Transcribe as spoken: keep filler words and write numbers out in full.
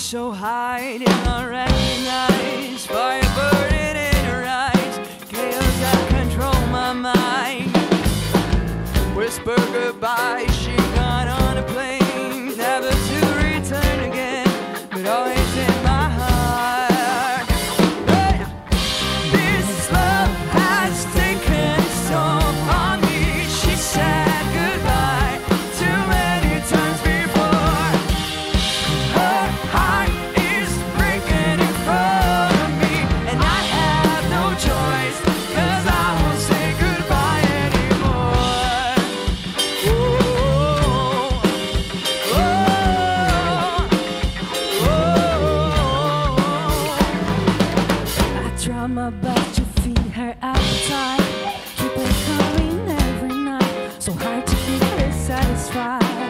so high, did not recognize fire burning in her eyes, chaos that control my mind. Whisper goodbye, she got on a plane, never to return again, but always in my heart. Hey! This love has taken so on me, she said goodbye too many times before. Her heart is breaking in front of me, and I have no choice, 'cause I won't say goodbye anymore. Oh, oh, oh, oh. I try my best to feed her appetite, keep her coming every night, so hard to keep her satisfied.